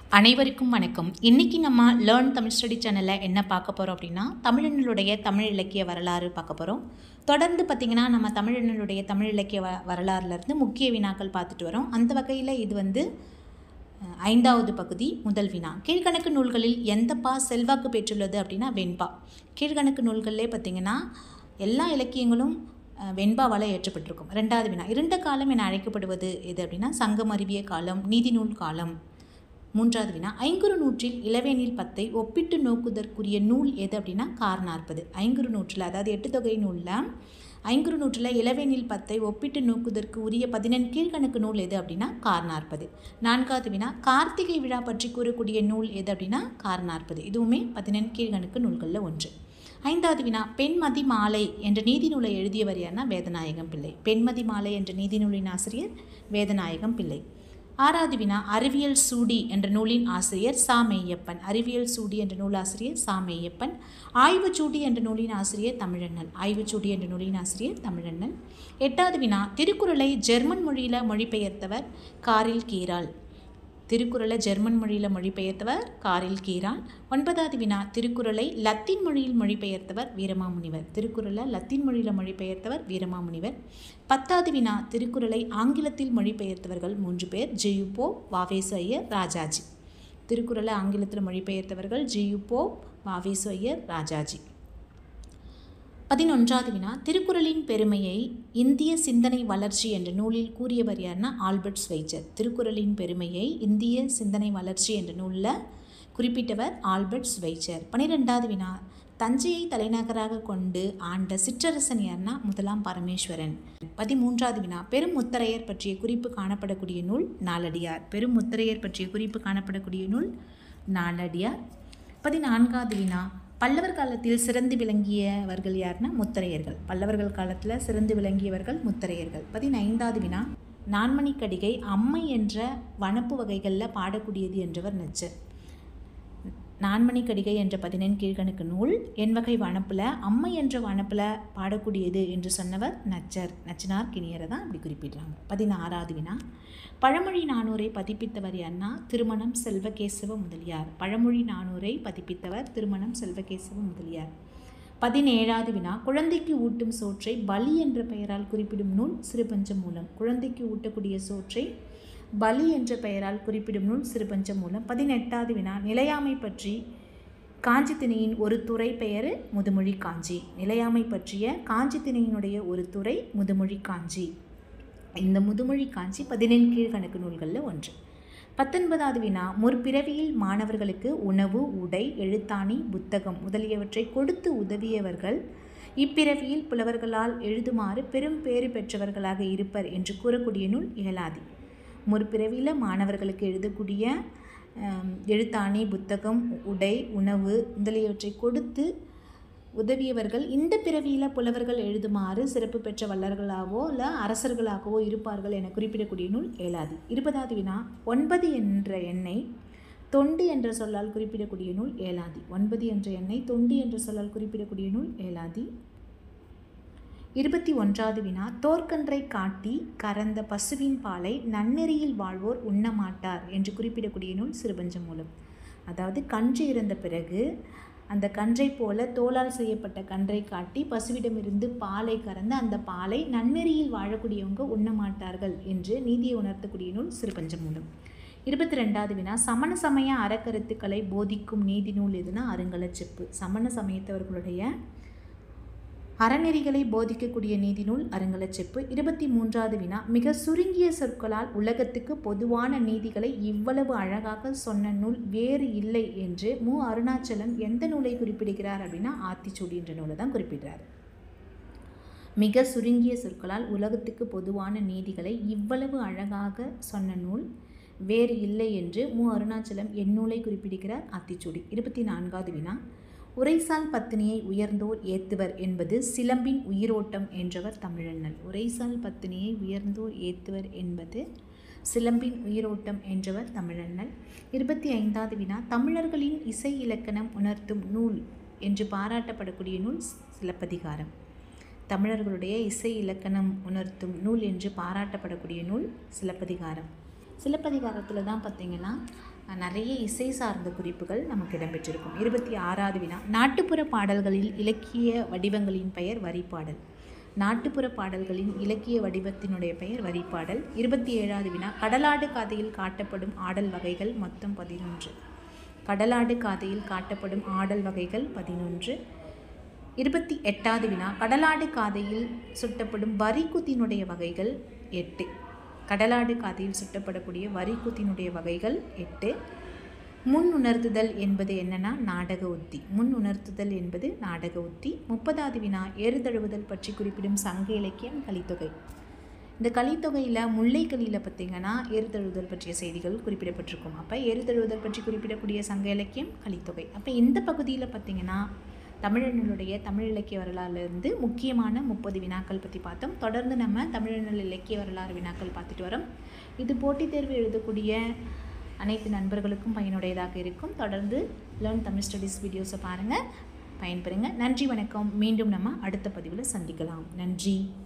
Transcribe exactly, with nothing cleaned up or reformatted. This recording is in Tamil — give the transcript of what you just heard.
அனைவருக்கும் வணக்கம். இன்றைக்கி நம்ம லேர்ன் தமிழ் ஸ்டடி சேனலில் என்ன பார்க்க போகிறோம் அப்படின்னா, தமிழனுடைய தமிழ் இலக்கிய வரலாறு பார்க்க போகிறோம். தொடர்ந்து பார்த்திங்கன்னா நம்ம தமிழனுடைய தமிழ் இலக்கிய வ வரலாறுலேருந்து முக்கிய வினாக்கள் பார்த்துட்டு வரோம். அந்த வகையில் இது வந்து ஐந்தாவது பகுதி முதல் வினா. கீழ்கணக்கு நூல்களில் எந்த பா செல்வாக்கு பெற்றுள்ளது அப்படின்னா வெண்பா. கீழ்கணக்கு நூல்களிலே பார்த்திங்கன்னா எல்லா இலக்கியங்களும் வெண்பாவால் ஏற்றப்பட்டிருக்கும். ரெண்டாவது வினா, இருண்ட காலம் என அழைக்கப்படுவது எது அப்படின்னா சங்கம் அறிவிய காலம், நீதி நூல் காலம். மூன்றாவது வினா, ஐங்குறு நூற்றில் இளவேனில் பத்தை ஒப்பிட்டு நோக்குதற்குரிய நூல் எது அப்படின்னா கார் நாற்பது. ஐங்குறு நூற்றில், அதாவது எட்டு தொகை நூலில் ஐங்குறு நூற்றில் இளவேனில் பத்தை ஒப்பிட்டு நோக்குதற்கு உரிய பதினெண் கீழ்கணக்கு நூல் எது அப்படின்னா கார் நாற்பது. நான்காவது வினா, கார்த்திகை விழா பற்றி கூறக்கூடிய நூல் எது அப்படின்னா கார் நாற்பது. இதுவுமே பதினெண் கீழ்கணக்கு நூல்களில் ஒன்று. ஐந்தாவது வினா, பெண்மதி மாலை என்ற நீதி நூலை எழுதியவர் யார்னா வேதநாயகம் பிள்ளை. பெண்மதி மாலை என்ற நீதி நூலின் ஆசிரியர் வேதநாயகம் பிள்ளை. ஆறாவது வினா, அறிவியல் சூடி என்ற நூலின் ஆசிரியர் சா மெய்யப்பன். அறிவியல் சூடி என்ற நூலாசிரியர் சா மெய்யப்பன். ஆய்வுச்சூடி என்ற நூலின் ஆசிரியர் தமிழண்ணல். ஆய்வுச்சூடி என்ற நூலின் ஆசிரியர் தமிழண்ணல். எட்டாவது வினா, திருக்குறளை ஜெர்மன் மொழியில் மொழிபெயர்த்தவர் காரில் கீரால். திருக்குறளை ஜெர்மன் மொழியில் மொழிபெயர்த்தவர் காரில் கீரால். ஒன்பதாவது வினா, திருக்குறளை லத்தீன் மொழியில் மொழிபெயர்த்தவர் வீரமாமுனிவர். திருக்குறளை லத்தீன் மொழியில் மொழிபெயர்த்தவர் வீரமாமுனிவர். பத்தாவது வினா, திருக்குறளை ஆங்கிலத்தில் மொழிபெயர்த்தவர்கள் மூன்று பேர், ஜியுபோ, வாவேசு ஐயர், ராஜாஜி. திருக்குறளை ஆங்கிலத்தில் மொழிபெயர்த்தவர்கள் ஜியுபோ, வாவேசு ஐயர், ராஜாஜி. பதினொன்றாவது வினா, திருக்குறளின் பெருமையை இந்திய சிந்தனை வளர்ச்சி என்ற நூலில் கூறியவர் யார்னா ஆல்பர்ட் ஸ்வைட்சர். திருக்குறளின் பெருமையை இந்திய சிந்தனை வளர்ச்சி என்ற நூலில் குறிப்பிட்டவர் ஆல்பர்ட் ஸ்வைட்சர். பனிரெண்டாவது வினா, தஞ்சையை தலைநகராக கொண்டு ஆண்ட சிற்றரசன் யார்னா முதலாம் பரமேஸ்வரன். பதிமூன்றாவது வினா, பெரும் முத்தரையர் பற்றிய குறிப்பு காணப்படக்கூடிய நூல் நாலடியார். பெரும் முத்தரையர் பற்றிய குறிப்பு காணப்படக்கூடிய நூல் நாலடியார். பதினான்காவது வினா, பல்லவர் காலத்தில் சிறந்து விளங்கியவர்கள் யார்னா முத்தரையர்கள். பல்லவர்கள் காலத்தில் சிறந்து விளங்கியவர்கள் முத்தரையர்கள். பதினைந்தாவது வினா, நான்மணிக்கடிகை அம்மை என்ற வனப்பு வகைகளில் பாடக்கூடியது என்றவர் நச்சர். நான்மணிக்கடிகை என்ற பதினெண் கீழ்கணக்கு நூல் என் வகை வனப்பில் அம்மை என்ற வனப்பில் பாடக்கூடியது என்று சொன்னவர் நச்சர். நச்சினார் கிணியரை தான் அப்படி குறிப்பிடுறாங்க. பதினாறாவது வினா, பழமொழி நானூரை பதிப்பித்தவர் யார்னா திருமணம் செல்வகேசவ முதலியார். பழமொழி நானூரை பதிப்பித்தவர் திருமணம் செல்வகேசவ முதலியார். பதினேழாவது வினா, குழந்தைக்கு ஊட்டும் சோற்றை பலி என்ற பெயரால் குறிப்பிடும் நூல் சிறுபஞ்சமூலம். குழந்தைக்கு ஊட்டக்கூடிய சோற்றை பலி என்ற பெயரால் குறிப்பிடும் நூல் சிறுபஞ்சமூலம். பதினெட்டாவது வினா, நிலையாமை பற்றி காஞ்சி திணையின் ஒரு துறை பெயர் முதுமொழி காஞ்சி. நிலையாமை பற்றிய காஞ்சி திணையினுடைய ஒரு துறை முதுமொழி காஞ்சி. இந்த முதுமொழி காஞ்சி பதினெண் கீழ்கணக்கு நூல்களில் ஒன்று. பத்தொன்பதாவது வினா, முற்பிறவியில் மாணவர்களுக்கு உணவு, உடை, எழுத்தாணி, புத்தகம் முதலியவற்றை கொடுத்து உதவியவர்கள் இப்பிறவியில் புலவர்களால் எழுதுமாறு பெரும் பேறு பெற்றவர்களாக இருப்பர் என்று கூறக்கூடிய நூல் ஏலாதி. முற்பிறவியில் மாணவர்களுக்கு எழுதக்கூடிய எழுத்தாணி, புத்தகம், உடை, உணவு முதலியவற்றை கொடுத்து உதவியவர்கள் இந்த பிறவியில் புலவர்கள் எழுதுமாறு சிறப்பு பெற்ற வல்லர்களாகவோ இல்லை அரசர்களாகவோ இருப்பார்கள் என குறிப்பிடக்கூடிய நூல் ஏலாதி. இருபதாவது வினா, ஒன்பது என்ற எண்ணை தொண்டு என்ற சொல்லால் குறிப்பிடக்கூடிய நூல் ஏலாதி. ஒன்பது என்ற எண்ணை தொண்டு என்ற சொல்லால் குறிப்பிடக்கூடிய நூல் ஏலாதி. இருபத்தி ஒன்றாவது வினா, தோற்கன்றை காட்டி கறந்த பசுவின் பாலை நன்னெறியில் வாழ்வோர் உண்ணமாட்டார் என்று குறிப்பிடக்கூடிய நூல் சிறுபஞ்சமூலம். அதாவது கன்று இறந்த பிறகு அந்த கன்றை போல தோலால் செய்யப்பட்ட கன்றை காட்டி பசுவிடமிருந்து பாலை கறந்து அந்த பாலை நன்னெறியில் வாழக்கூடியவங்க உண்ணமாட்டார்கள் என்று நீதியை உணர்த்தக்கூடிய நூல் சிறுபஞ்சமூலம். இருபத்தி ரெண்டாவது வினா, சமண சமய அறக்கருத்துக்களை போதிக்கும் நீதி நூல் எதுனா அருங்கலச்செப்பு. சமண சமயத்தவர்களுடைய அறநெறிகளை போதிக்கக்கூடிய நீதி நூல் அருங்கலச்செப்பு. இருபத்தி மூன்றாவது வினா, மிக சுருங்கிய சொற்களால் உலகத்துக்கு பொதுவான நீதிகளை இவ்வளவு அழகாக சொன்ன நூல் வேறு இல்லை என்று மு அருணாச்சலம் எந்த நூலை குறிப்பிடுகிறார் அப்படின்னா ஆத்திச்சூடி என்ற நூலை தான் குறிப்பிடுறார். மிக சுருங்கிய சொற்களால் உலகத்துக்கு பொதுவான நீதிகளை இவ்வளவு அழகாக சொன்ன நூல் வேறு இல்லை என்று மு அருணாச்சலம் என் நூலை குறிப்பிடுகிறார் ஆத்திச்சூடி. இருபத்தி நான்காவது வினா, உரைசால் பத்தினியை உயர்ந்தோர் ஏத்துவர் என்பது சிலம்பின் உயிரோட்டம் என்றவர் தமிழண்ணல். உரைசால் பத்தினியை உயர்ந்தோர் ஏத்துவர் என்பது சிலம்பின் உயிரோட்டம் என்றவர் தமிழண்ணல். இருபத்தி ஐந்தாவது வினா, தமிழர்களின் இசை இலக்கணம் உணர்த்தும் நூல் என்று பாராட்டப்படக்கூடிய நூல் சிலப்பதிகாரம். தமிழர்களுடைய இசை இலக்கணம் உணர்த்தும் நூல் என்று பாராட்டப்படக்கூடிய நூல் சிலப்பதிகாரம். சிலப்பதிகாரத்தில் தான் பார்த்திங்கன்னா நிறைய இசை சார்ந்த குறிப்புகள் நமக்கு இடம்பெற்றிருக்கும். இருபத்தி ஆறாவது வினா, நாட்டுப்புற பாடல்களில் இலக்கிய வடிவங்களின் பெயர் வரிப்பாடல். நாட்டுப்புற பாடல்களின் இலக்கிய வடிவத்தினுடைய பெயர் வரிப்பாடல். இருபத்தி ஏழாவது வினா, கடலாடு காதையில் காட்டப்படும் ஆடல் வகைகள் மொத்தம் பதினொன்று. கடலாடு காதையில் காட்டப்படும் ஆடல் வகைகள் பதினொன்று. இருபத்தி எட்டாவது வினா, கடலாடு காதையில் சுட்டப்படும் வரிக்குத்தினுடைய வகைகள் எட்டு. கடலாடு காதையில் சுட்டப்படக்கூடிய வரிக்குத்தினுடைய வகைகள் எட்டு. முன் உணர்த்துதல் என்பது என்னன்னா நாடக உத்தி. முன் உணர்த்துதல் என்பது நாடக உத்தி. முப்பதாவது வினா, ஏறுதழுவுதல் பற்றி குறிப்பிடும் சங்க இலக்கியம் கலித்தொகை. இந்த கலித்தொகையில் முல்லைக்கலியில் பார்த்திங்கன்னா ஏறுதழுவுதல் பற்றிய செய்திகள் குறிப்பிடப்பட்டிருக்கும். அப்போ ஏறுதழுவுதல் பற்றி குறிப்பிடக்கூடிய சங்க இலக்கியம் கலித்தொகை. அப்போ இந்த பகுதியில் பார்த்திங்கன்னா தமிழனுடைய தமிழ் இலக்கிய வரலாறுலேருந்து முக்கியமான முப்பது வினாக்கள் பற்றி பார்த்தோம். தொடர்ந்து நம்ம தமிழர்கள் இலக்கிய வரலாறு வினாக்கள் பார்த்துட்டு வரோம். இது போட்டித் தேர்வு எழுதக்கூடிய அனைத்து நண்பர்களுக்கும் பயனுடையதாக இருக்கும். தொடர்ந்து லேர்ன் தமிழ் ஸ்டடீஸ் வீடியோஸை பாருங்கள், பயன்பெறுங்க. நன்றி, வணக்கம். மீண்டும் நம்ம அடுத்த பதிவில் சந்திக்கலாம். நன்றி.